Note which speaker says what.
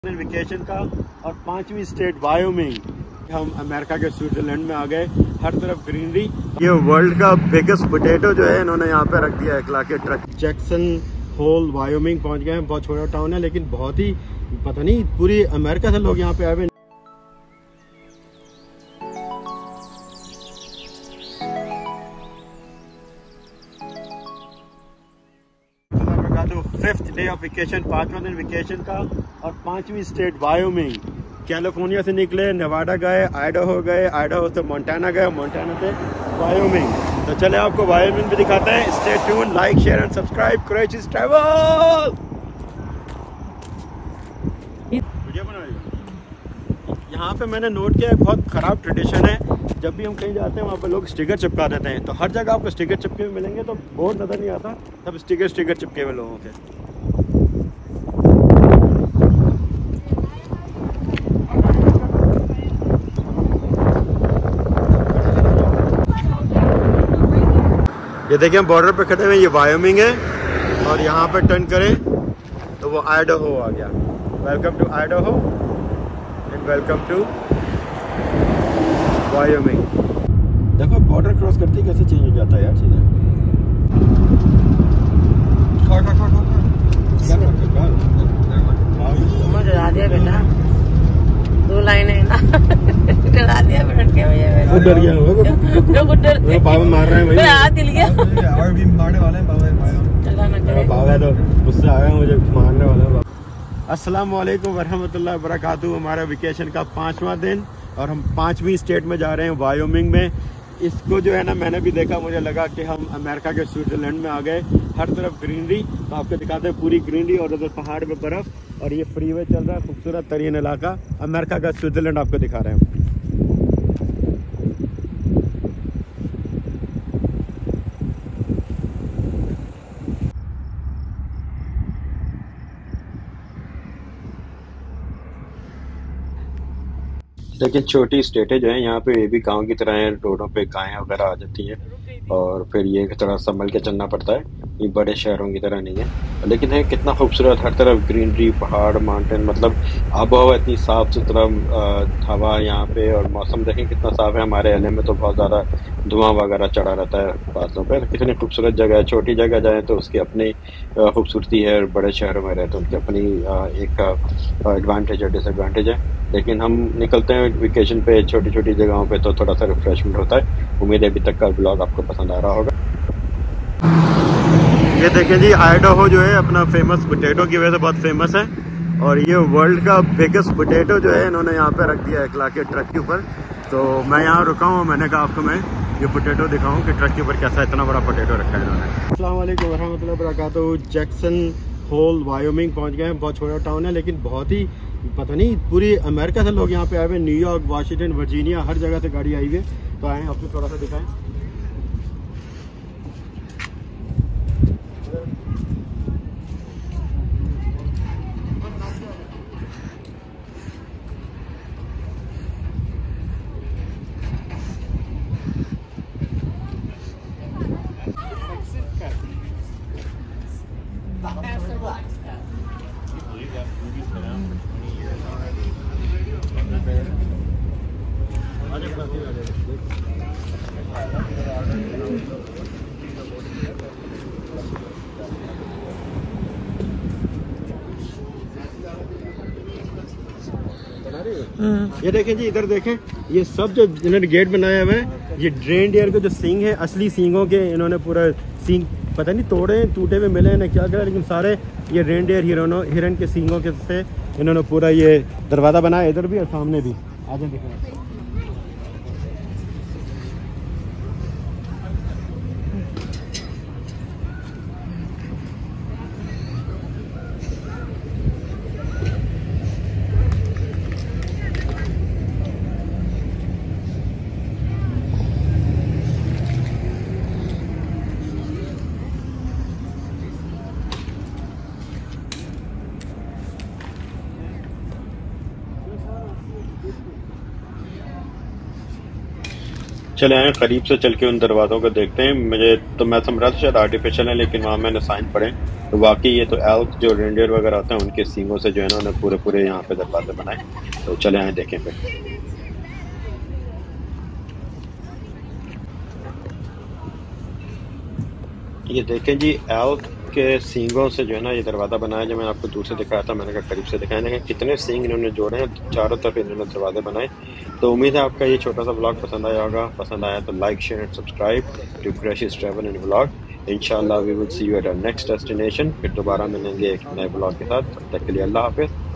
Speaker 1: Vacation का और 5वीं स्टेट वायोमिंग। हम अमेरिका के स्विट्जरलैंड में आ गए, हर तरफ ग्रीनरी। ये वर्ल्ड का बिगेस्ट पोटैटो जो है इन्होंने यहाँ पे रख दिया है खिला के ट्रक। जैक्सन होल वायोमिंग पहुँच गए हैं। बहुत छोटा टाउन है लेकिन बहुत ही पता नहीं पूरी अमेरिका से लोग यहाँ पे आए हुए। तो 5th डे ऑफ वेकेशन, 5वां दिन वेकेशन का और 5वीं स्टेट वायोमिंग। कैलिफोर्निया से निकले, नेवाडा गए, आइडाहो गए, आइडाहो से मोंटाना गए, मोंटाना से वायोमिंग। तो चले आपको वायोमिंग भी दिखाते हैं। Stay tune, like share and subscribe. क्रेचिस ट्रैवल। यहाँ पे मैंने नोट किया बहुत ख़राब ट्रेडिशन है, जब भी हम कहीं जाते हैं वहाँ पे लोग स्टिकर चिपका देते हैं। तो हर जगह आपको स्टिकर चिपके हुए मिलेंगे, तो बोर्ड नज़र नहीं आता, सब स्टिकर चिपके हुए लोगों के। ये देखिए हम बॉर्डर पे खड़े हुए, ये वायोमिंग है और यहाँ पे टर्न करें तो वो आइडाहो आ गया। Welcome to Idaho and welcome to Wyoming. देखो बॉर्डर क्रॉस करते कैसे चेंज हो जाता है यार चीज़ें।
Speaker 2: डरा दिया बेटा, 2 लाइनें ना डरा दिया बेटा।
Speaker 1: डर गया पाव मार रहे हैं भाई,
Speaker 2: हाथ हिल गया
Speaker 3: और भी मारने वाले हैं
Speaker 1: बाबा, तो मुझसे आया मुझे मारने वाला। अस्सलाम वालेकुम वरहमतुल्लाहि वबरकातुहू। हमारा वेकेशन का 5वां दिन और हम 5वीं स्टेट में जा रहे हैं वायोमिंग में। इसको जो है ना मैंने भी देखा, मुझे लगा कि हम अमेरिका के स्विट्जरलैंड में आ गए, हर तरफ ग्रीनरी। तो आपको दिखाते हैं पूरी ग्रीनरी और उधर पहाड़ में बर्फ और ये फ्रीवे चल रहा है, खूबसूरत तरीन इलाका। अमेरिका का स्विट्जरलैंड आपको दिखा रहे हैं। लेकिन छोटी स्टेटें जो है यहाँ पे ये भी गांव की तरह है, रोडों पे गायें वगैरह आ जाती हैं और फिर ये थोड़ा संभल के चलना पड़ता है। ये बड़े शहरों की तरह नहीं है, लेकिन है कितना खूबसूरत, हर तरफ ग्रीनरी, पहाड़, माउंटेन, मतलब आबोहवा इतनी साफ सुथरा हवा यहाँ पे। और मौसम देखें कितना साफ है। हमारे एलए में तो बहुत ज़्यादा धुआं वगैरह चढ़ा रहता है बादलों पर। कितनी खूबसूरत जगह है। छोटी जगह जाए तो उसकी अपनी खूबसूरती है, और बड़े शहरों में रहे तो उनकी अपनी एक एडवांटेज है, डिसएडवांटेज है। लेकिन हम निकलते हैं वेकेशन पे छोटी छोटी जगहों पे तो थोड़ा सा रिफ्रेशमेंट होता है। उम्मीद है अभी तक का ब्लॉग आपको पसंद आ रहा होगा। ये देखें जी, आइडाहो जो है अपना फेमस पोटैटो की वजह से बहुत फेमस है। और ये वर्ल्ड का बिगेस्ट पोटैटो जो है इन्होंने यहाँ पे रख दिया है खिला के ट्रक के ऊपर। तो मैं यहाँ रुका हूँ, मैंने कहा आपको मैं ये पोटैटो दिखाऊँ कि ट्रक के ऊपर कैसा इतना बड़ा पोटैटो रखा है इन्होंने। अस्सलाम वालेकुम वरहमतुल्लाहि वबरकातुहू। जैक्सन होल वायोमिंग पहुँच गए हैं। बहुत छोटा टाउन है लेकिन बहुत ही पता नहीं पूरी अमेरिका से लोग यहाँ पे आए हुए। न्यूयॉर्क, वाशिंगटन, वर्जीनिया, हर जगह से गाड़ी आई हुई है। तो आए आपको थोड़ा सा दिखाएं। ये देखें जी, इधर देखें, ये सब जो इन्होंने गेट बनाया हुआ है, ये रेनडियर के जो सींग है, असली सींगों के इन्होंने पूरा सींग पता नहीं तोड़े टूटे हुए मिले हैं क्या क्या, लेकिन सारे ये रेनडियर हिरन के सींगों के से इन्होंने पूरा ये दरवाज़ा बनाया। इधर भी और सामने भी। आगे दिखाएं। चले आए करीब से चल के उन दरवाज़ों को देखते हैं। मुझे तो मैं समझ रहा था शायद आर्टिफिशियल है, लेकिन वहाँ मैंने साइन पढ़े तो वाकई ये तो एल्क जो रेंडियर वगैरह होते हैं उनके सींगों से जो है ना उन्होंने पूरे पूरे यहाँ पे दरवाजे बनाए। तो चले आए देखें फिर। ये देखें जी, एल्क के सींगों से जो है ना ये दरवाज़ा बनाया। जो मैंने आपको दूर से दिखाया था, मैंने कहा करीब से दिखाया। देखें कितने सींग इन्होंने जोड़े हैं, चारों तरफ इन्होंने दरवाजे बनाए। तो उम्मीद है आपका ये छोटा सा व्लॉग पसंद आया होगा। पसंद आया तो like share and subscribe to क्रशिश ट्रैवल एंड व्लॉग। इंशाल्लाह we will see you at our next destination. फिर दोबारा मिलेंगे एक नए व्लॉग के साथ। तब तक के लिए अल्लाह हाफिज़।